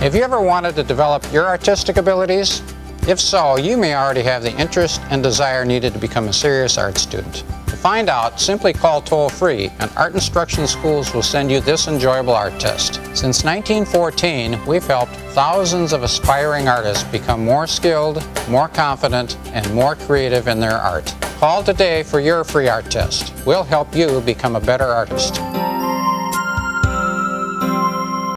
Have you ever wanted to develop your artistic abilities? If so, you may already have the interest and desire needed to become a serious art student. To find out, simply call toll-free and Art Instruction Schools will send you this enjoyable art test. Since 1914, we've helped thousands of aspiring artists become more skilled, more confident, and more creative in their art. Call today for your free art test. We'll help you become a better artist.